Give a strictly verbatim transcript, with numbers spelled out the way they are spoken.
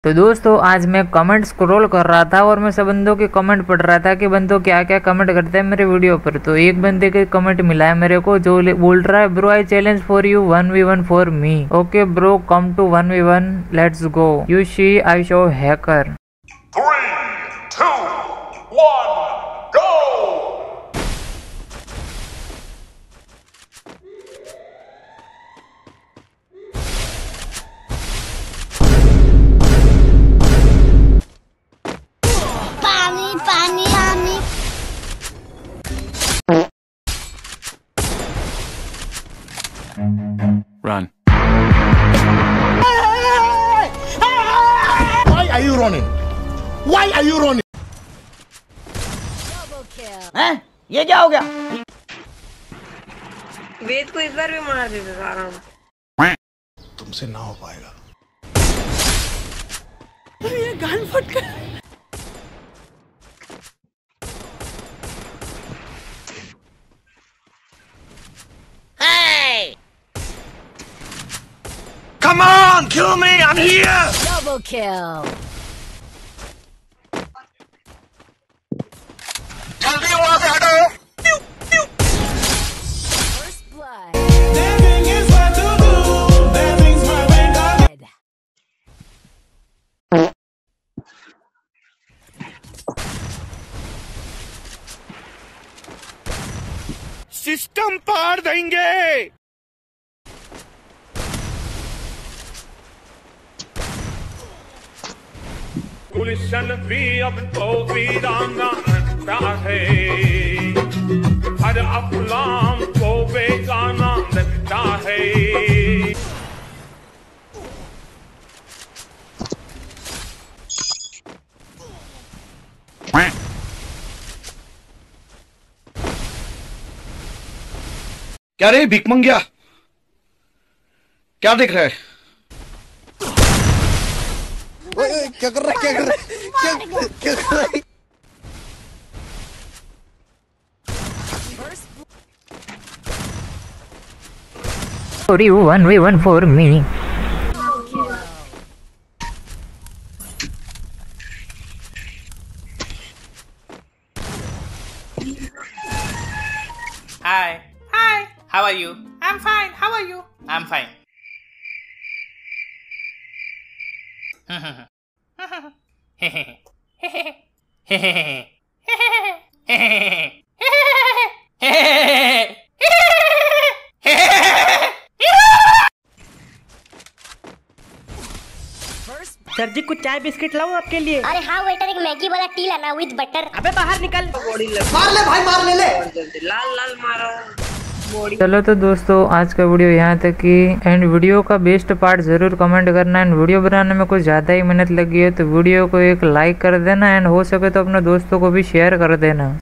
तो दोस्तों आज मैं कमेंट स्क्रॉल कर रहा था और मैं सब बंदों के कमेंट पढ़ रहा था कि बंदों क्या क्या कमेंट करते हैं मेरे वीडियो पर। तो एक बंदे के कमेंट मिला है मेरे को जो बोल रहा है, bro I challenge for you one v one for me. Okay bro, come to one v one, let's go. You see I show hacker. Three, two, one, go! पानी पानी पानी Run. Why are you running? Why are you running? हैं? ये क्या हो गया? वेद को इस बार भी मार देते सारा। तुमसे ना हो पाएगा। ये गान फट गया। Hey! Come on, kill me! I'm here. double kill जल्दी वहाँ से हटो। first blood सिस्टम पार देंगे। गुलशन भी अब तो वीराना लगता है, हर अफलाम को बेगाना लगता है। क्या रे भिख मंगिया, क्या देख रहा है? ओए, क्या कर रहा है? क्या कर रहा है? क्या क्या कर रहा है? For you one v one for me. Hi. Hi. How are you? I'm fine. How are you? I'm fine. Sir ji कुछ चाय बिस्किट लाऊं आपके लिए? अरे हाँ वेटर, एक मैगी वाला टी लाना विद बटर। अबे बाहर निकल। बॉडी लग मार ले भाई, मार ले ले। लाल लाल मारो बॉडी। चलो तो दोस्तों आज का वीडियो यहाँ तक ही। एंड वीडियो का बेस्ट पार्ट जरूर कमेंट करना। एंड वीडियो बनाने में कुछ ज़्यादा ही मेहनत लगी है तो वीडियो को एक लाइक कर देना। एंड हो सके तो अपने दोस्तों को भी शेयर कर देना।